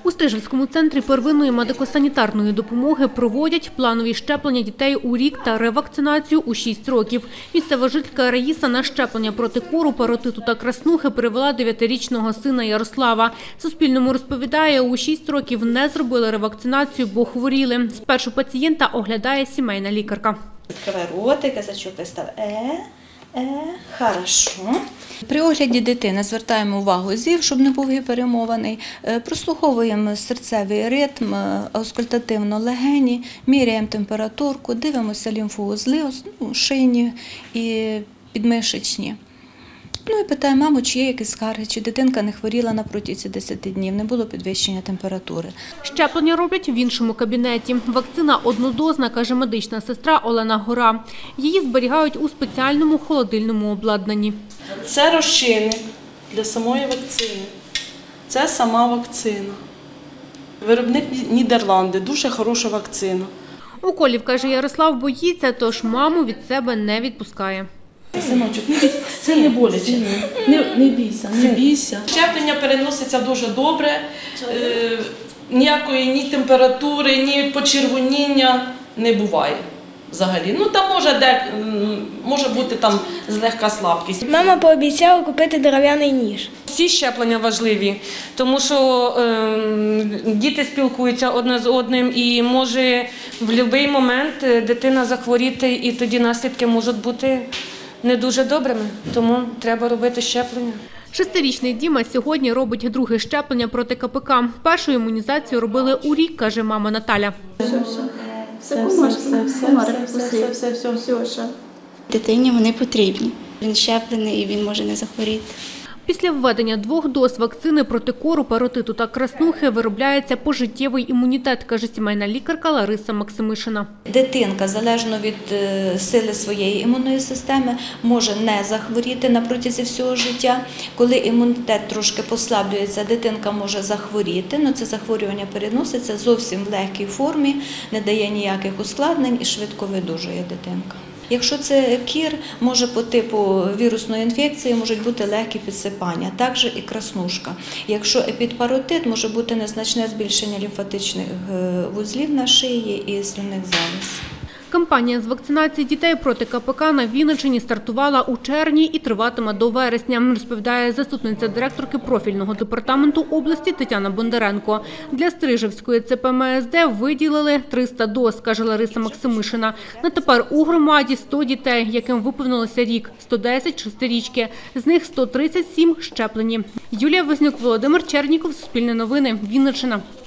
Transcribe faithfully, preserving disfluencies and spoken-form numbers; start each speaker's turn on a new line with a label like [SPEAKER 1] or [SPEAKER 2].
[SPEAKER 1] У Стрижівському центрі первинної медико-санітарної допомоги проводять планові щеплення дітей у рік та ревакцинацію у шість років. Місцева жителька Раїса на щеплення проти кору, паротиту та краснухи привела дев'ятирічного сина Ярослава. Суспільному розповідає, у шість років не зробили ревакцинацію, бо хворіли. Спершу пацієнта оглядає сімейна лікарка.
[SPEAKER 2] Відкривай ротик, язичок став е, е, хорошо.
[SPEAKER 3] При огляді дитини звертаємо увагу зір, щоб не був гіперемований, прослуховуємо серцевий ритм, аускультативно легені, міряємо температурку, дивимося лімфоузли, ну, шийні і підмишечні. Ну і питаємо маму, чи є якісь скарги, чи дитинка не хворіла на протязі десяти днів, не було підвищення температури.
[SPEAKER 1] Щеплення роблять в іншому кабінеті. Вакцина однодозна, каже медична сестра Олена Гора. Її зберігають у спеціальному холодильному обладнанні.
[SPEAKER 4] Це розчинник для самої вакцини. Це сама вакцина. Виробник Нідерланди. Дуже хороша вакцина.
[SPEAKER 1] Уколів, каже Ярослав, боїться, тож маму від себе не відпускає.
[SPEAKER 4] Синочок, не бійся, це не боляче. Не, не бійся, не бійся. Щеплення переноситься дуже добре. Е, ніякої ні температури, ні почервоніння не буває взагалі. Ну, там може, де, може бути там злегка слабкість.
[SPEAKER 5] Мама пообіцяла купити дерев'яний ніж.
[SPEAKER 6] Всі щеплення важливі, тому що е, діти спілкуються одне з одним і може в будь-який момент дитина захворіти, і тоді наслідки можуть бути не дуже добрими, тому треба робити щеплення.
[SPEAKER 1] Шестирічний Діма сьогодні робить друге щеплення проти ка пе ка. Першу імунізацію робили у рік, каже мама Наталя.
[SPEAKER 5] Все, все, все, все, все, все, все, все.
[SPEAKER 7] Дитині вони потрібні. Він щеплений і він може не захворіти.
[SPEAKER 1] Після введення двох доз вакцини проти кору, паротиту та краснухи виробляється пожиттєвий імунітет, каже сімейна лікарка Лариса Максимишина.
[SPEAKER 3] Дитинка, залежно від сили своєї імунної системи, може не захворіти на протязі всього життя. Коли імунітет трошки послаблюється, дитинка може захворіти, але це захворювання переноситься зовсім в легкій формі, не дає ніяких ускладнень і швидко видужує дитинка. Якщо це кір, може по типу вірусної інфекції можуть бути легкі підсипання, також і краснушка. Якщо епідпаротит, може бути незначне збільшення лімфатичних вузлів на шиї і слюнних залоз.
[SPEAKER 1] Кампанія з вакцинації дітей проти ка пе ка на Вінниччині стартувала у червні і триватиме до вересня, розповідає заступниця директорки профільного департаменту області Тетяна Бондаренко. Для Стрижівської це пе ем ес де виділили триста доз, каже Лариса Максимишина. На тепер у громаді сто дітей, яким виповнилося рік, сто десять – шестирічки. З них сто тридцять сім щеплені. Юлія Вознюк, Володимир Черніков, Суспільне новини, Вінниччина.